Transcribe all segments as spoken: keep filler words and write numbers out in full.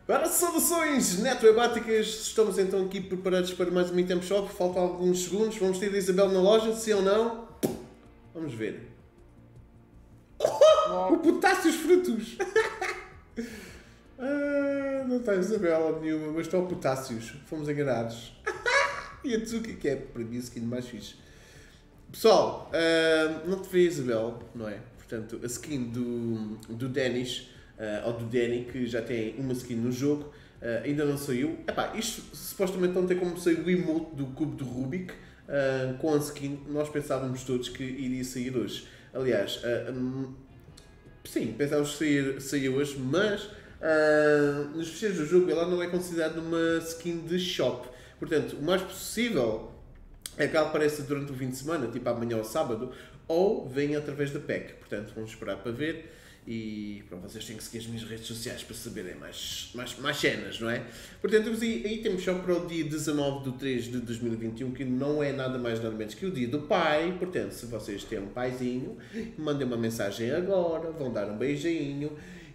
Para saudações netwebáticas, estamos então aqui preparados para mais um Item Shop. Faltam alguns segundos, vamos ter a Isabel na loja, sim ou não? Vamos ver. Oh, o Potássios Frutos! ah, não está a Isabela nenhuma, mas está o Potássios. Fomos enganados. E a Tsuki, que é para mim a skin mais fixe. Pessoal, uh, não te vê a Isabel, não é? Portanto, a skin do, do Dennis, uh, ou do Danny, que já tem uma skin no jogo, uh, ainda não saiu. Epá, isto supostamente não tem como sair o emote do cubo de Rubik uh, com a skin. Nós pensávamos todos que iria sair hoje. Aliás, uh, um, sim, pensávamos que sair, sair hoje, mas uh, nos fecheiros do jogo ela não é considerada uma skin de shop. Portanto, o mais possível é que ela apareça durante o fim de semana, tipo amanhã ou sábado, ou venha através da P E C. Portanto, vamos esperar para ver. E pronto, vocês têm que seguir as minhas redes sociais para saberem mais, mais, mais cenas, não é? Portanto, temos aí, aí temos só para o dia dezanove de três de dois mil e vinte e um, que não é nada mais nada menos que o dia do pai. Portanto, se vocês têm um paizinho, mandem uma mensagem agora, vão dar um beijinho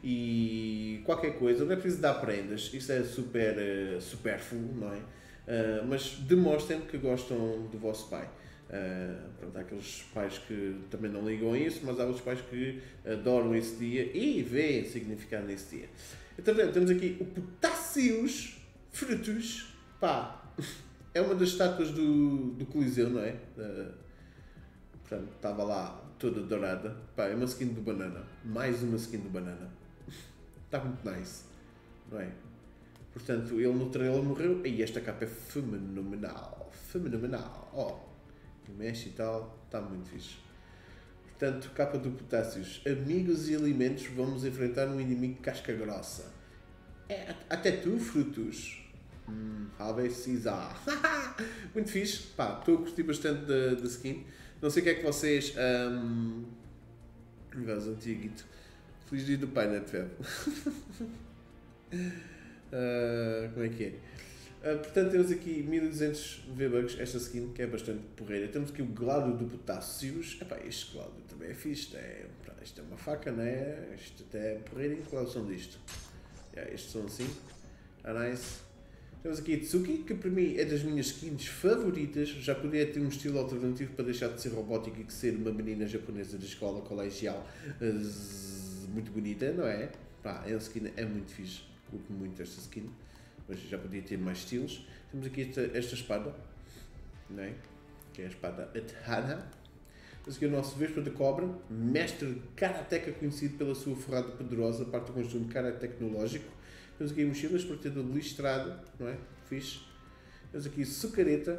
e qualquer coisa. Não é preciso dar prendas, isso é super uh, supérfluo, não é? Uh, mas demonstrem que gostam do vosso pai. Uh, pronto, há aqueles pais que também não ligam a isso, mas há outros pais que adoram esse dia e veem significado nesse dia. Então, temos aqui o Potássios Frutos. Pá, é uma das estátuas do, do Coliseu, não é? Uh, portanto, estava lá toda dourada. Pá, é uma skin do Banana. Mais uma skin do Banana. Está muito nice, não é? Portanto, ele no trailer morreu e esta capa é fenomenal. Fenomenal. Ó, oh, mexe e tal, está muito fixe. Portanto, capa do Potássios. Amigos e alimentos, vamos enfrentar um inimigo casca grossa. É, até tu, Frutos. Hum, Ave Caesar. Muito fixe. Pá, estou a curtir bastante da, da skin. Não sei o que é que vocês... Um... Vamos, antiguito. Feliz dia do pai, né, Feb? Uh, como é que é? Uh, portanto, temos aqui mil e duzentos V-Bucks, esta skin que é bastante porreira. Temos aqui o Gládio do Potássios. Epá, este Gládio também é fixe. É, isto é uma faca, né? Isto até é porreira. Em que lado são disto? Yeah, estes são assim. Ah, nice. Temos aqui a Tsuki, que para mim é das minhas skins favoritas. Já poderia ter um estilo alternativo para deixar de ser robótico e de ser uma menina japonesa da escola colegial uh, muito bonita, não é? Pá, a skin é muito fixe. Curto muito esta skin, mas já podia ter mais estilos. Temos aqui esta, esta espada, não é? Que é a espada Atana. Temos aqui o nosso Vespa de Cobra, mestre karateca conhecido pela sua forrada poderosa, parte do conjunto karate tecnológico. Temos aqui mochilas, protetor listrado, não é? Fixe. Temos aqui sucareta.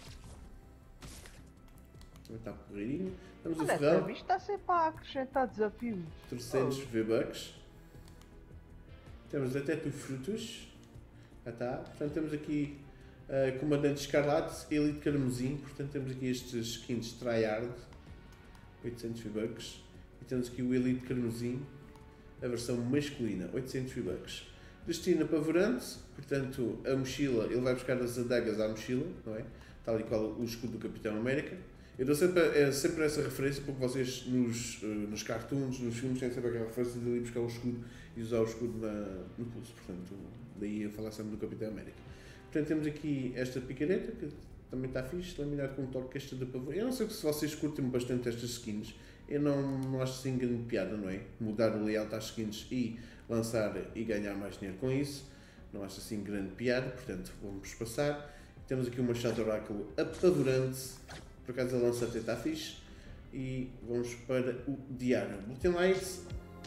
Também está porreirinho. Temos Olha, o ferrão. Isto está sempre a acrescentar desafios. trezentos V-Bucks. Temos até tu Frutos. Já está. Portanto, temos aqui uh, Comandante Escarlate, Elite Carmesim. Portanto, temos aqui estes skins Tryhard, oitocentos V-Bucks. E temos aqui o Elite Carmesim, a versão masculina, oitocentos V-Bucks. Destino apavorante. Portanto, a mochila, ele vai buscar as adagas à mochila, não é? Tal e qual o escudo do Capitão América. Eu dou sempre, é, sempre essa referência porque vocês nos, uh, nos cartoons, nos filmes, têm sempre aquela referência de ir buscar o escudo e usar o escudo na, no pulso. Portanto, daí a falar sempre do Capitão América. Portanto, temos aqui esta picareta que também está fixe, laminado com um toque esta de pavor. Eu não sei se vocês curtem bastante estas skins. Eu não, não acho assim grande piada, não é? Mudar o layout às skins e lançar e ganhar mais dinheiro com isso. Não acho assim grande piada, portanto, vamos passar. Temos aqui um machado oráculo apavorante. Por acaso a lança até está fixe. E vamos para o diário. Bulletin Lights.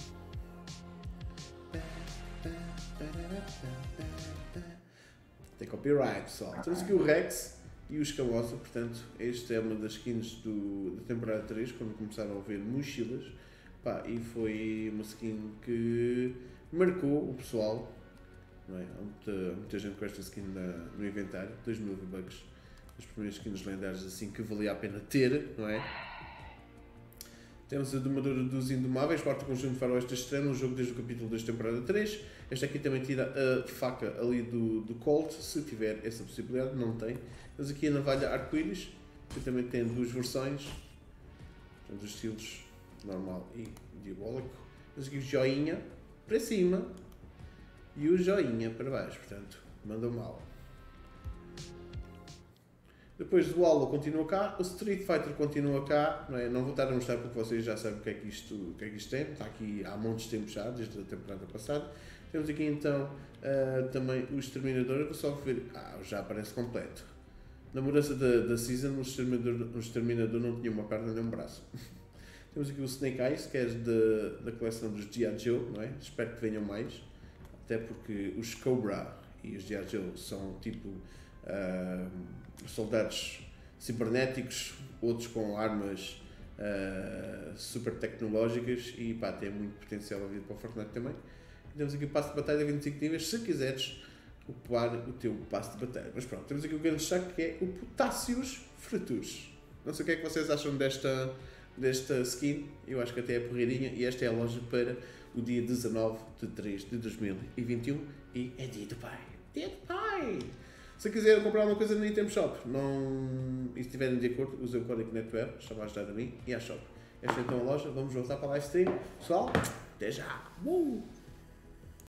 Tem copyright, pessoal. Temos aqui o Rex e o Escamosa. Portanto, esta é uma das skins do, da temporada três, quando começaram a ver mochilas. Pá, e foi uma skin que marcou o pessoal. Não é? Há muita, muita gente com esta skin na, no inventário. dois mil V-Bucks. As primeiras skins lendárias assim que valia a pena ter, não é? Temos a Domadora dos Indomáveis, parte do conjunto de faroeste extremo, um jogo desde o capítulo dois, temporada três. Esta aqui também tira a faca ali do, do Colt, se tiver essa possibilidade, não tem. Temos aqui a navalha arco-íris, que também tem duas versões, portanto, os estilos normal e diabólico. Temos aqui o joinha, para cima, e o joinha para baixo, portanto, mandou mal. Depois do Halo continua cá, o Street Fighter continua cá, não é? Não vou estar a mostrar porque vocês já sabem o que é que isto, o que é que isto tem, está aqui há montes de tempo já, desde a temporada passada. Temos aqui então uh, também o Exterminador, eu vou só ver, ah, já aparece completo. Na mudança da, da Season, o Exterminador, o Exterminador não tinha uma perna nem um braço. Temos aqui o Snake Eyes, que é de, da coleção dos G I. Joe, não é? Espero que venham mais, até porque os Cobra e os G I. Joe são tipo uh, soldados cibernéticos, outros com armas uh, super tecnológicas e pá, tem muito potencial a vir para o Fortnite também. E temos aqui o passo de batalha vinte e cinco níveis, se quiseres upar o teu passo de batalha. Mas pronto, temos aqui o grande destaque que é o Potássios Frutus. Não sei o que é que vocês acham desta, desta skin, eu acho que até é porreirinha e esta é a loja para o dia dezanove de três de dois mil e vinte e um e é dia do pai. Dia do pai! Se quiserem comprar alguma coisa no Item Shop não, e se estiverem de acordo, usem o código NETWEB, está a ajudar a mim e à Shop. Esta é então a loja, vamos voltar para a live stream. Pessoal, até já! Uh!